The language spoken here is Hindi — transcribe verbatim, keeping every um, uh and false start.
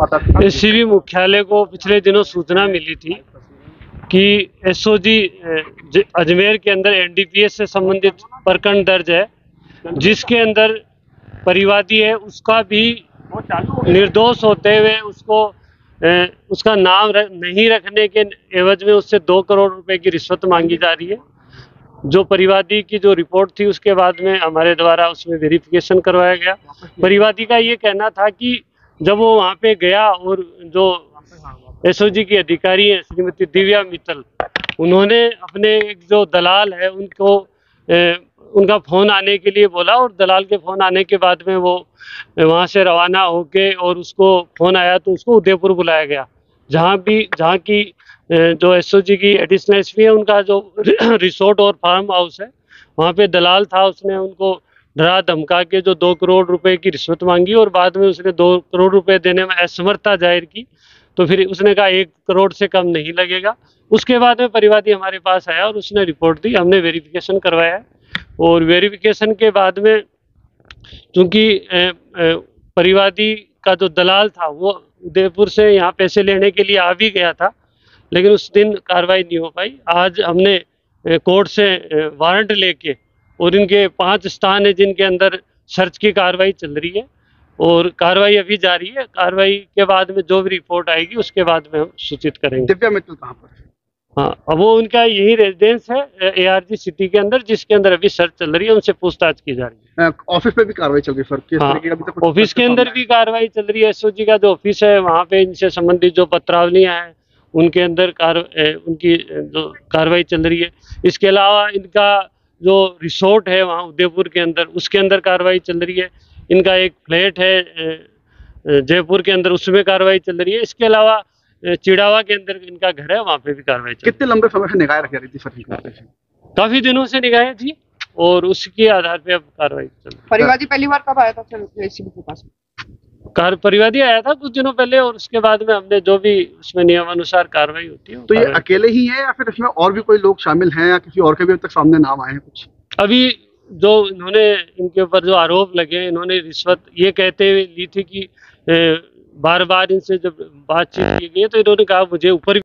आता था? एससीबी मुख्यालय को पिछले दिनों सूचना मिली थी कि एसओजी अजमेर के अंदर एनडीपीएस से संबंधित प्रकरण दर्ज है, जिसके अंदर परिवादी है उसका भी निर्दोष होते हुए उसको उसका नाम नहीं रखने के एवज में उससे दो करोड़ रुपए की रिश्वत मांगी जा रही है। जो परिवादी की जो रिपोर्ट थी उसके बाद में हमारे द्वारा उसमें वेरिफिकेशन करवाया गया। परिवादी का ये कहना था कि जब वो वहाँ पे गया और जो एसओजी की अधिकारी है श्रीमती दिव्या मित्तल, उन्होंने अपने एक जो दलाल है उनको ए, उनका फ़ोन आने के लिए बोला और दलाल के फ़ोन आने के बाद में वो वहाँ से रवाना होके और उसको फ़ोन आया तो उसको उदयपुर बुलाया गया, जहाँ भी जहाँ की जो एसओजी की एडिशनल एसपी है उनका जो रिसोर्ट और फार्म हाउस है वहाँ पे दलाल था। उसने उनको डरा धमका के जो दो करोड़ रुपए की रिश्वत मांगी और बाद में उसने दो करोड़ रुपए देने में असमर्थता जाहिर की, तो फिर उसने कहा एक करोड़ से कम नहीं लगेगा। उसके बाद में परिवादी हमारे पास आया और उसने रिपोर्ट दी, हमने वेरिफिकेशन करवाया और वेरिफिकेशन के बाद में चूँकि परिवादी का जो दलाल था वो उदयपुर से यहाँ पैसे लेने के लिए आ भी गया था, लेकिन उस दिन कार्रवाई नहीं हो पाई। आज हमने कोर्ट से वारंट लेके और इनके पांच स्थान है जिनके अंदर सर्च की कार्रवाई चल रही है और कार्रवाई अभी जारी है। कार्रवाई के बाद में जो भी रिपोर्ट आएगी उसके बाद में हम सूचित करेंगे। दिव्या मित्तल कहाँ पर? हाँ, अब वो उनका यही रेजिडेंस है एआरजी सिटी के अंदर, जिसके अंदर अभी सर्च चल रही है, उनसे पूछताछ की जा रही है। ऑफिस पे भी कार्रवाई चल रही है सर? किस हाँ, तरीके का अभी तक ऑफिस के अंदर भी कार्रवाई चल रही है। एसओजी का जो ऑफिस है वहाँ पे इनसे संबंधित जो पत्रावलियाँ हैं उनके अंदर कार उनकी जो कार्रवाई चल रही है। इसके अलावा इनका जो रिसोर्ट है वहाँ उदयपुर के अंदर, उसके अंदर कार्रवाई चल रही है। इनका एक फ्लैट है जयपुर के अंदर, उसमें कार्रवाई चल रही है। इसके अलावा चिड़ावा के अंदर इनका घर है, वहाँ पे भी कार्रवाई चल रही है। कितने लंबे समय से निगाह रखी रही थी सर? काफी दिनों से निगाहें थी और उसके आधार पे अब कार्रवाई चल रही है। परिवादी पहली बार कब आया था सर एससीबी के पास? कार परिवादी आया था कुछ दिनों पहले और उसके बाद में हमने जो भी उसमें नियमानुसार कार्रवाई होती है। तो ये अकेले ही है या फिर इसमें और भी कोई लोग शामिल हैं या किसी और के भी अब तक सामने नाम आए हैं कुछ? अभी जो इन्होंने इनके ऊपर जो आरोप लगे, इन्होंने रिश्वत ये कहते हुए ली थी कि बार बार इनसे जब बातचीत की गई तो इन्होंने कहा मुझे ऊपर